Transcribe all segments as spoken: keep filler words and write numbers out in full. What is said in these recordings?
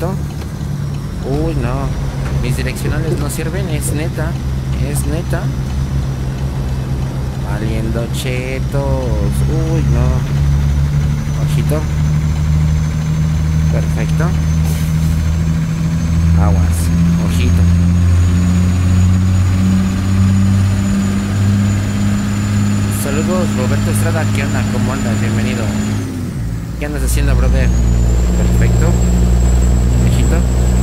ojito. Uy, no. Mis direccionales no sirven, es neta. Es neta. Valiendo chetos. Uy, no. Ojito. Perfecto. Aguas. Ojito. Saludos, Roberto Estrada. ¿Qué onda? ¿Cómo andas? Bienvenido. ¿Qué andas haciendo, brother? Perfecto. Ojito.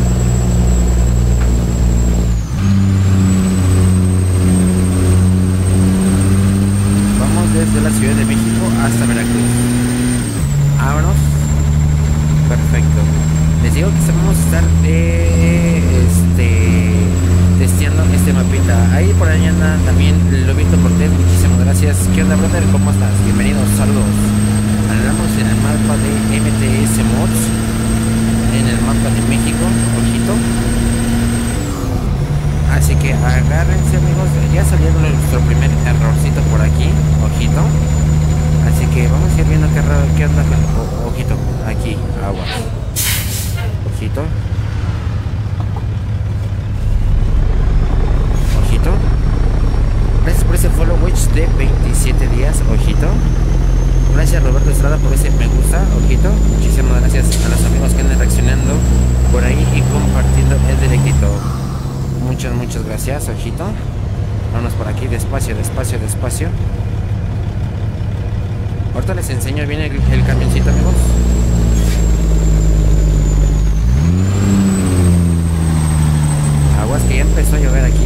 Vamos desde la Ciudad de México hasta Veracruz. Vámonos. Perfecto. Les digo que vamos a estar eh, este, testeando este mapita. Ahí por ahí anda también Lobito Cortés. Muchísimas gracias. ¿Qué onda, brother? ¿Cómo estás? Bienvenidos, saludos. Andamos en el mapa de M T S Mods. En el mapa de México. Ojito. Así que agárrense, amigos. Ya salió nuestro primer errorcito por aquí. Ojito. Así que vamos a ir viendo qué, qué onda con... O, ojito. Aquí. Agua. Ojito. Ojito. Gracias por ese follow watch de veintisiete días. Ojito. Gracias, Roberto Estrada, por ese me gusta. Ojito. Muchísimas gracias a los amigos que andan reaccionando por ahí y compartiendo el directito. Muchas, muchas gracias, ojito. Vámonos por aquí, despacio, despacio, despacio. Ahorita les enseño bien el, el camioncito, amigos. Aguas que ya empezó a llover aquí.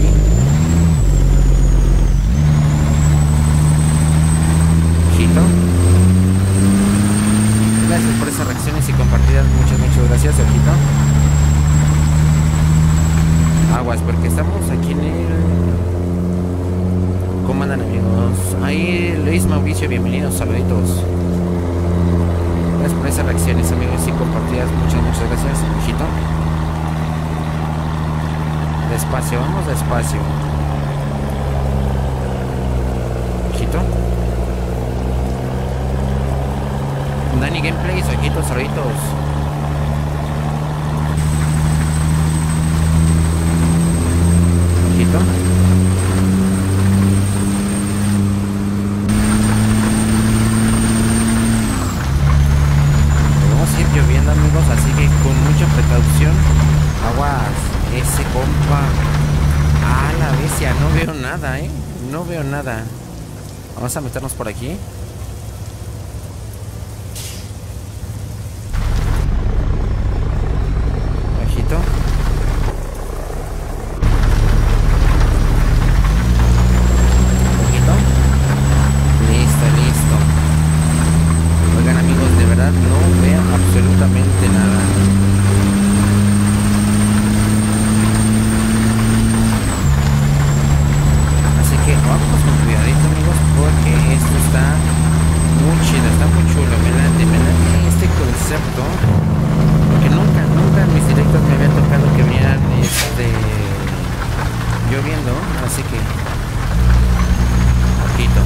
Ojito. Gracias por esas reacciones y compartidas. Muchas, muchas gracias, ojito. Aguas, porque estamos aquí en el... ¿Cómo andan, amigos? Ahí Luis Mauricio, bienvenidos, saluditos. Gracias por esas reacciones, amigos, y compartidas. Muchas, muchas gracias, ojito. Despacio, vamos despacio. Ojito. Dani Gameplays, ojitos, saluditos. Ojito. Vamos a ir lloviendo, amigos, así que con mucha precaución. Aguas, ese compa. Ah, la bestia, no veo nada, eh. No veo nada. Vamos a meternos por aquí. Ojito. No veo absolutamente nada. Así que vamos con cuidadito, amigos, porque esto está muy chido, está muy chulo. Me late, me late este concepto, porque nunca, nunca en mis directos me había tocado que vieran este lloviendo, así que poquito.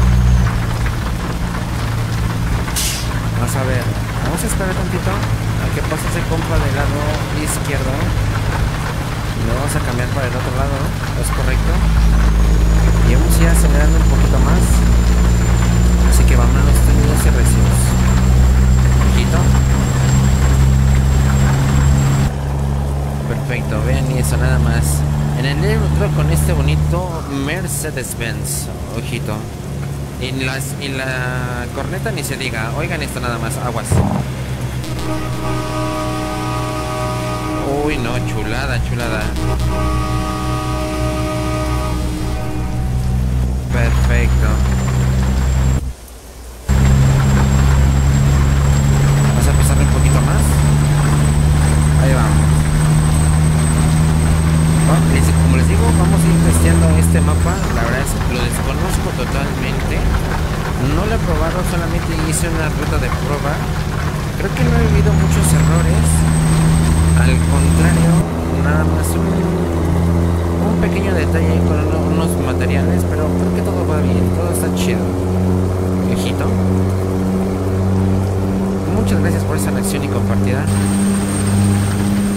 Vamos a ver, vamos a esperar tantito a que pase ese compa del lado izquierdo. Y lo vamos a cambiar para el otro lado, es correcto. Y vamos a ir acelerando un poquito más. Así que vámonos teniendo ese recios. Ojito. Perfecto, vean eso nada más. En el neutro con este bonito Mercedes-Benz. Ojito. Y, las, y la corneta ni se diga. Oigan esto nada más, aguas. Uy, no, chulada, chulada. Perfecto. Vamos a pasarle un poquito más. Ahí vamos. Bueno, como les digo, vamos a ir testeando este mapa. La verdad es que lo desconozco totalmente. No lo he probado, solamente hice una ruta de prueba. Creo que no he habido muchos errores. Al contrario, nada más un, un pequeño detalle con unos materiales, pero creo que todo va bien, todo está chido. Viejito. Muchas gracias por esa reacción y compartida.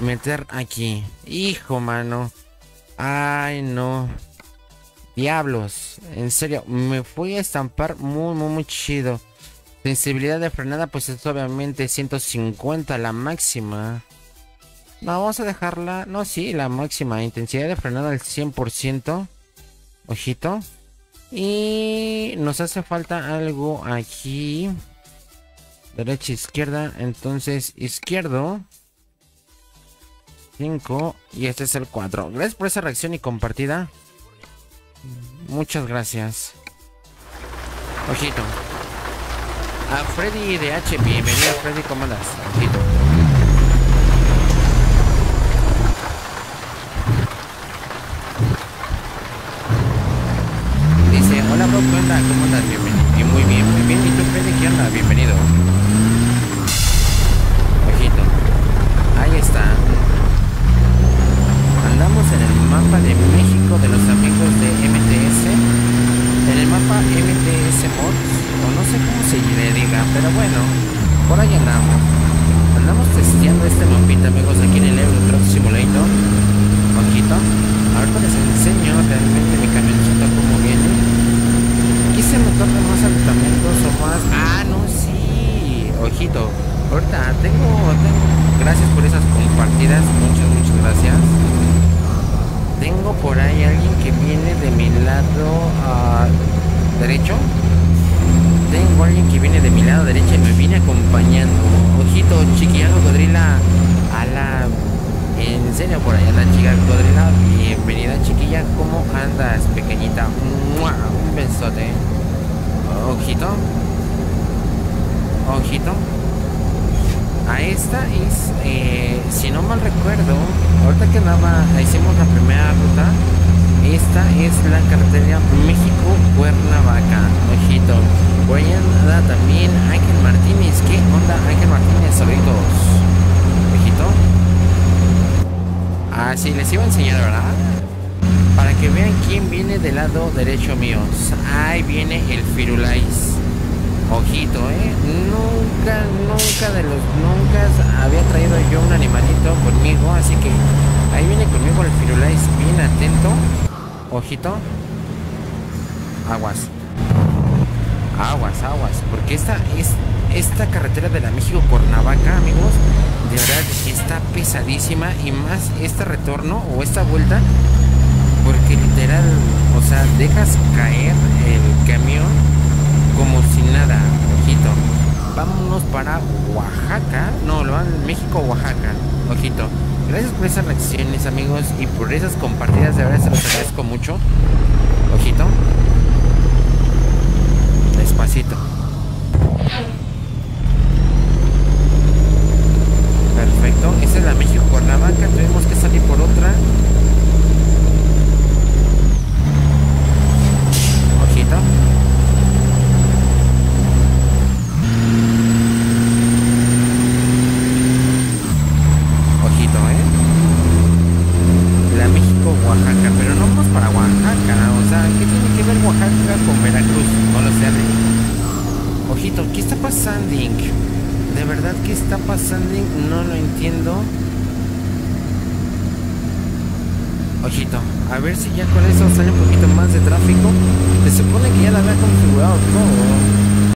meter aquí. Hijo, mano. Ay, no. Diablos. En serio, me fui a estampar muy, muy, muy chido. Sensibilidad de frenada, pues es obviamente ciento cincuenta, la máxima. No, vamos a dejarla. No, sí, la máxima. Intensidad de frenada al cien por ciento. Ojito. Y nos hace falta algo aquí. Derecha, izquierda. Entonces, izquierdo. cinco. Y este es el cuatro. Gracias por esa reacción y compartida. Muchas gracias. Ojito. A Freddy de H. Bienvenido, Freddy. ¿Cómo andas? Ojito. Dice, hola bro, ¿qué onda? ¿Cómo andas? Bienvenido. Y muy bien, muy bien. ¿Y tú, Freddy, qué onda? Bienvenido. Ojito. Ahí está. Andamos en el mapa de México de los amigos de M T S. En el mapa M T S Mods, o no sé cómo se le diga, pero bueno, por ahí andamos. Andamos testeando este mapita, amigos, aquí en el Euro Truck Simulator. Ojito. Ahorita les enseño realmente mi camioncito cómo viene. Quise meterle más aditamentos o más. Ah, no, sí. Ojito. Ahorita tengo, tengo. Gracias por esas compartidas. Muchas, muchas gracias. Tengo por ahí alguien que viene de mi lado uh, derecho. Tengo alguien que viene de mi lado derecho y me viene acompañando. Ojito, chiquilla cocodrila. A la... En serio, por allá la chica cocodrila. Bienvenida, chiquilla. ¿Cómo andas, pequeñita? ¡Mua! Un besote. Ojito. Ojito. A esta es, eh, si no mal recuerdo, ahorita que nada hicimos la primera ruta, esta es la carretera México-Cuernavaca. Ojito. Por ahí anda también Ángel Martínez. ¿Qué onda, Ángel Martínez? Saludos. Ojito. Ah, sí, les iba a enseñar, ¿verdad? Para que vean quién viene del lado derecho mío. Ahí viene el Firulais. Ojito, eh. Nunca, nunca de los nunca había traído yo un animalito conmigo. Así que ahí viene conmigo el Firulais. Bien atento. Ojito. Aguas. Aguas, aguas. Porque esta es esta carretera de la México-Cuernavaca, amigos. De verdad está pesadísima. Y más este retorno o esta vuelta. Porque literal, o sea, dejas caer el camión como si nada. Ojito. Vámonos para Oaxaca. No, lo van México, Oaxaca. Ojito. Gracias por esas reacciones, amigos, y por esas compartidas. De verdad se los agradezco mucho. Ojito. Despacito. Perfecto. Esta es la México Cuernavaca. Tenemos que salir por otra. Ojito. Ojito, eh. La México Oaxaca. Pero no vamos para Oaxaca. O sea, ¿qué tiene que ver Oaxaca con Veracruz? No lo sé. Ojito, ¿qué está pasando? De verdad, ¿qué está pasando? No lo entiendo. Ojito, a ver si ya con eso sale un poquito más de tráfico. Se supone que ya la había configurado todo.